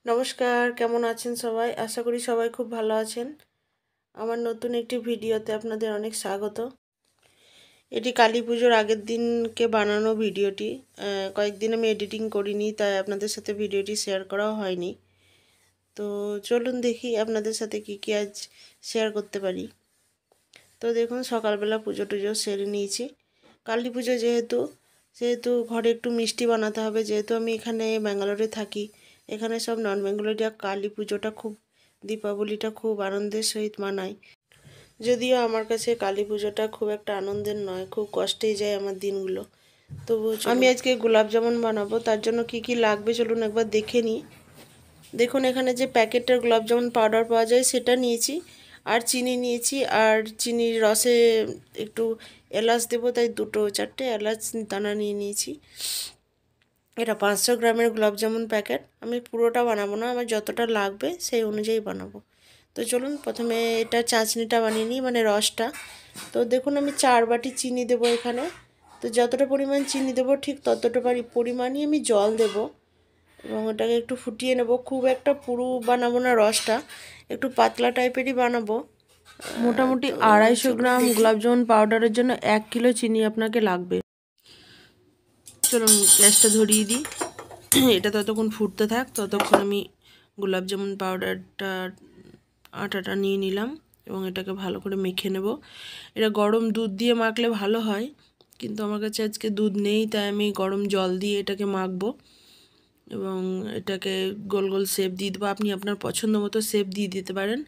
নমস্কার, কেমন আছেন সবাই? আশা করি সবাই খুব ভালো আছেন। আমার নতুন একটি ভিডিওতে আপনাদের অনেক স্বাগত। এটি কালী পুজোর আগের দিনকে বানানো ভিডিওটি। কয়েকদিন আমি এডিটিং করিনি, তাই আপনাদের সাথে ভিডিওটি শেয়ার করাও হয়নি। তো চলুন দেখি আপনাদের সাথে কি আজ শেয়ার করতে পারি। তো দেখুন, সকালবেলা পুজো টুজো সেরে নিয়েছি। কালী পুজো সেহেতু ঘরে একটু মিষ্টি বানাতে হবে। যেহেতু আমি এখানে ব্যাঙ্গালোরে থাকি, এখানে সব নন বেঙ্গলিরা কালী পুজোটা দীপাবলিটা খুব আনন্দের সহিত মানায়। যদিও আমার কাছে কালী পুজোটা খুব একটা আনন্দের নয়, খুব কষ্টেই যায় আমার দিনগুলো। তবু আমি আজকে গোলাপ জামুন বানাবো। তার জন্য কি লাগবে চলুন একবার দেখে নিই। দেখুন, এখানে যে প্যাকেটের গোলাপ জামুন পাউডার পাওয়া যায় সেটা নিয়েছি, আর চিনি নিয়েছি, আর চিনির রসে একটু এলাচ দেবো, তাই 2-4টে এলাচ দানা নিয়ে নিয়েছি। এটা 500 গ্রামের গোলাপ জামুন প্যাকেট। আমি পুরোটা বানাবো না, আমার যতটা লাগবে সেই অনুযায়ী বানাবো। তো চলুন প্রথমে এটা চাশনিটা বানিয়ে নিই, মানে রসটা। তো দেখুন, আমি 4 বাটি চিনি দেবো এখানে। তো যতটা পরিমাণ চিনি দেবো ঠিক ততটা পরিমাণই আমি জল দেবো, এবং ওটাকে একটু ফুটিয়ে নেব। খুব একটা পুরো বানাবো না রসটা, একটু পাতলা টাইপেরই বানাবো। মোটামুটি 250 গ্রাম গোলাপ জামুন পাউডারের জন্য 1 কিলো চিনি আপনাকে লাগবে। চলুন গ্যাসটা ধরিয়ে দিই। এটা ততক্ষণ ফুটতে থাক, ততক্ষণ আমি গোলাপ জামুন পাউডারটা আটাটা নিয়ে নিলাম এবং এটাকে ভালো করে মেখে নেব। এটা গরম দুধ দিয়ে মাখলে ভালো হয়, কিন্তু আমার কাছে আজকে দুধ নেই, তাই আমি গরম জল দিয়ে এটাকে মাখবো এবং এটাকে গোল গোল শেপ দিয়ে দেবো। আপনি আপনার পছন্দ মতো শেপ দিয়ে দিতে পারেন।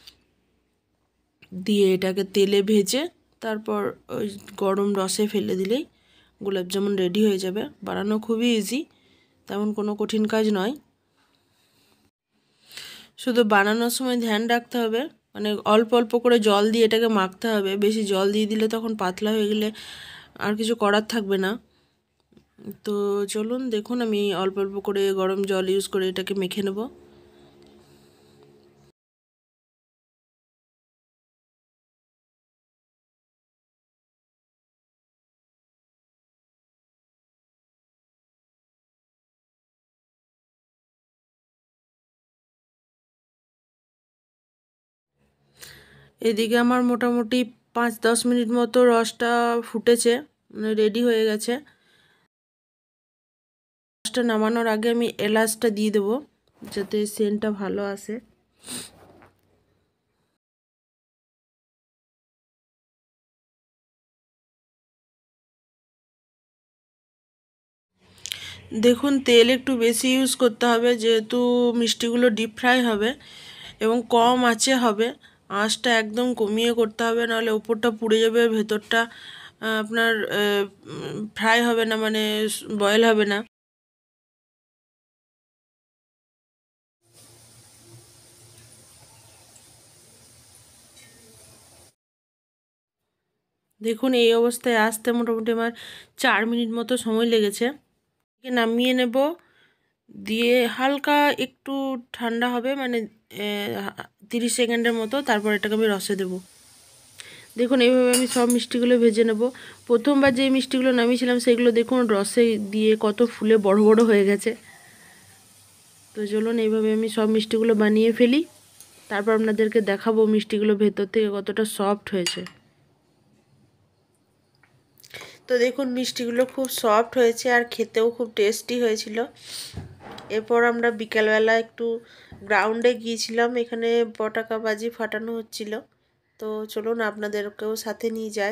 দিয়ে এটাকে তেলে ভেজে তারপর ওই গরম রসে ফেলে দিলেই গোলাপ জামুন রেডি হয়ে যাবে। বানানো খুবই ইজি, তেমন কোনো কঠিন কাজ নয়। শুধু বানানোর সময় ধ্যান রাখতে হবে, মানে অল্প অল্প করে জল দিয়ে এটাকে মাখতে হবে। বেশি জল দিয়ে দিলে তখন পাতলা হয়ে গেলে আর কিছু করার থাকবে না। তো চলুন দেখুন, আমি অল্প অল্প করে গরম জল ইউজ করে এটাকে মেখে নেব। এদিকে আমার মোটামুটি 5-10 মিনিট মতো রসটা ফুটেছে, মানে রেডি হয়ে গেছে। রসটা নামানোর আগে আমি এলাচটা দিয়ে দেবো, যাতে সেন্টটা ভালো আসে। দেখুন, তেল একটু বেশি ইউজ করতে হবে, যেহেতু মিষ্টিগুলো ডিপ ফ্রাই হবে এবং কম আঁচে হবে। আঁচটা একদম কমিয়ে করতে হবে, নাহলে উপরটা পুড়ে যাবে, ভেতরটা আপনার ফ্রাই হবে না, মানে বয়েল হবে না। দেখুন, এই অবস্থায় আসতে মোটামুটি আমার 4 মিনিট মতো সময় লেগেছে। নামিয়ে নেব, দিয়ে হালকা একটু ঠান্ডা হবে, মানে 30 সেকেন্ডের মতো, তারপর এটাকে আমি রসে দেবো। দেখুন, এইভাবে আমি সব মিষ্টিগুলো ভেজে নেব। প্রথমবার যে মিষ্টিগুলো নামিয়েছিলাম সেগুলো দেখুন রসে দিয়ে কত ফুলে বড় বড় হয়ে গেছে। তো চলুন এইভাবে আমি সব মিষ্টিগুলো বানিয়ে ফেলি, তারপর আপনাদেরকে দেখাবো মিষ্টিগুলো ভেতর থেকে কতটা সফট হয়েছে। তো দেখুন, মিষ্টিগুলো খুব সফট হয়েছে আর খেতেও খুব টেস্টি হয়েছিল। এরপর আমরা বিকেলবেলা একটু গ্রাউন্ডে গিয়েছিলাম, এখানে পটাকা বাজি ফাটানো হচ্ছিল। তো চলুন আপনাদেরকেও সাথে নিয়ে যাই।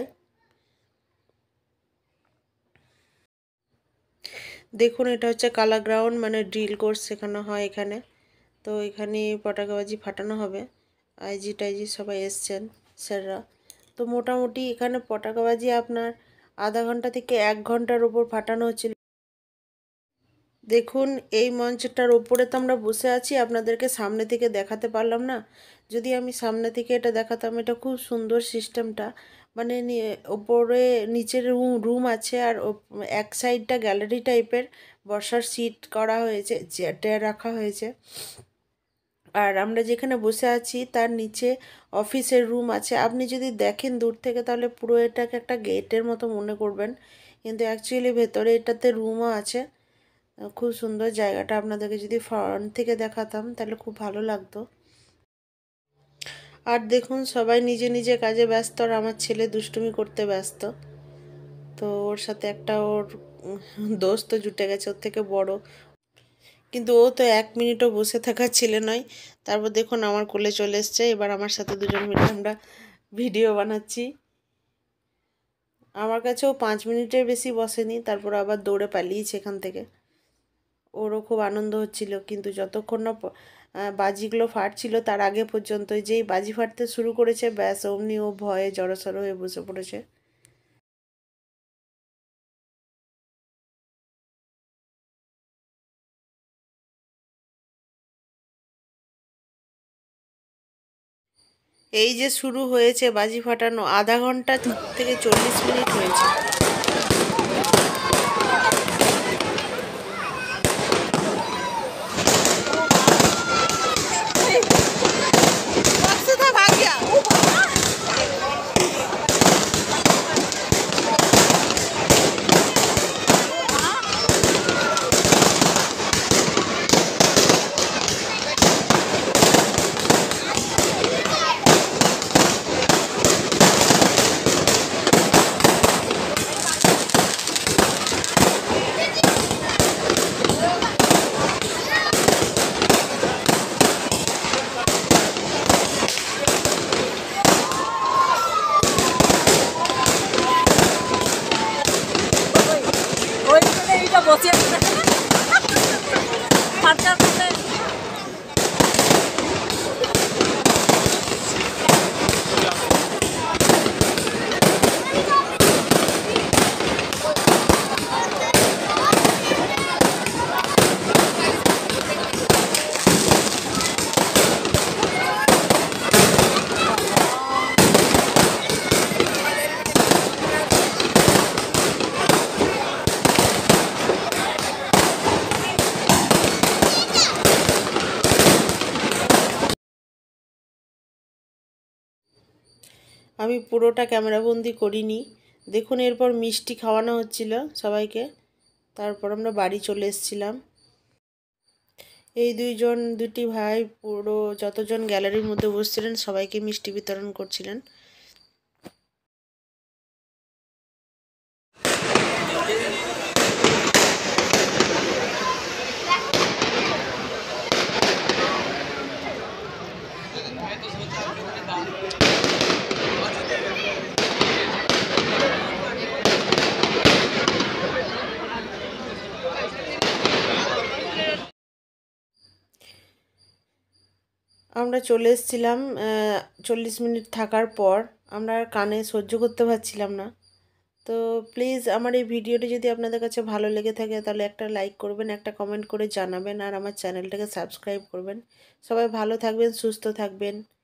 দেখুন, এটা হচ্ছে কালা গ্রাউন্ড, মানে ড্রিল কোর্স শেখানো হয় এখানে। তো এখানে পটাকাবাজি ফাটানো হবে। আইজি টাইজি সবাই এসছেন স্যাররা। তো মোটামুটি এখানে পটাকাবাজি আপনার আধা ঘন্টা থেকে 1 ঘন্টার ওপর ফাটানো হচ্ছিল। দেখুন, এই মঞ্চটার ওপরে তো আমরা বসে আছি, আপনাদেরকে সামনে থেকে দেখাতে পারলাম না। যদি আমি সামনে থেকে এটা দেখাতাম, এটা খুব সুন্দর সিস্টেমটা, মানে ওপরে নিচের রুম আছে, আর এক সাইডটা গ্যালারি টাইপের, বসার সিট করা হয়েছে, চেয়ার রাখা হয়েছে। আর আমরা যেখানে বসে আছি তার নিচে অফিসের রুম আছে। আপনি যদি দেখেন দূর থেকে তাহলে পুরো এটাকে একটা গেটের মতো মনে করবেন, কিন্তু অ্যাকচুয়ালি ভেতরে এটাতে রুমও আছে। খুব সুন্দর জায়গাটা, আপনাদেরকে যদি ফ্রন্ট থেকে দেখাতাম তাহলে খুব ভালো লাগতো। আর দেখুন সবাই নিজে নিজে কাজে ব্যস্ত, আর আমার ছেলে দুষ্টুমি করতে ব্যস্ত। তো ওর সাথে একটা ওর দোস্ত জুটে গেছে, ওর থেকে বড়, কিন্তু ও তো 1 মিনিটও বসে থাকার ছেলে নয়। তারপর দেখুন আমার কোলে চলে এসছে, এবার আমার সাথে দুজন মিলে আমরা ভিডিও বানাচ্ছি। আমার কাছেও 5 মিনিটের বেশি বসেনি, তারপর আবার দৌড়ে পালিয়েছে এখান থেকে। ওরও খুব আনন্দ হচ্ছিল, কিন্তু যতক্ষণ না বাজিগুলো ফাটছিল তার আগে পর্যন্ত, যেই বাজি ফাটতে শুরু করেছে ব্যাস অমনি ও ভয়ে জড়সড় হয়ে বসে পড়েছে। এই যে শুরু হয়েছে বাজি ফাটানো, আধা ঘন্টা থেকে 40 মিনিট হয়েছে। আমি পুরোটা ক্যামেরাবন্দি করিনি। দেখুন এরপর মিষ্টি খাওয়ানো হচ্ছিল সবাইকে, তারপর আমরা বাড়ি চলে এসেছিলাম। এই দুটি ভাই পুরো যতজন গ্যালারির মধ্যে বসছিলেন সবাইকে মিষ্টি বিতরণ করছিলেন। আমরা চলে এসেছিলাম 40 মিনিট থাকার পর। আমরা আর কানে সহ্য করতে পারছিলাম না। তো প্লিজ আমার এই ভিডিওটি যদি আপনাদের কাছে ভালো লেগে থাকে তাহলে একটা লাইক করবেন, একটা কমেন্ট করে জানাবেন, আর আমার চ্যানেলটাকে সাবস্ক্রাইব করবেন। সবাই ভালো থাকবেন, সুস্থ থাকবেন।